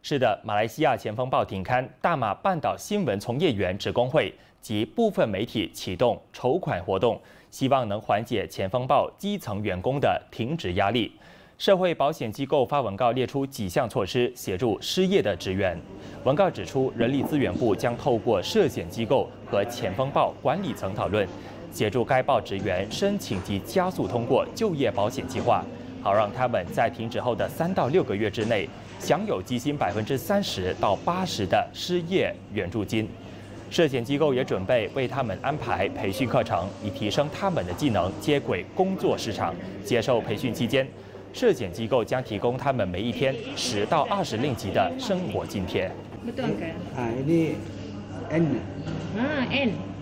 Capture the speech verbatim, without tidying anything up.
是的，马来西亚前锋报停刊，大马半岛新闻从业员职工会及部分媒体启动筹款活动，希望能缓解前锋报基层员工的停职压力。社会保险机构发文告列出几项措施，协助失业的职员。文告指出，人力资源部将透过涉险机构和前锋报管理层讨论，协助该报职员申请及加速通过就业保险计划，好让他们在停止后的三到六个月之内享有基薪百分之三十到八十的失业援助金。涉险机构也准备为他们安排培训课程，以提升他们的技能，接轨工作市场。接受培训期间，涉险机构将提供他们每一天十到二十令吉的生活津贴。 Betul kan? Ah, ini N. Ah, N.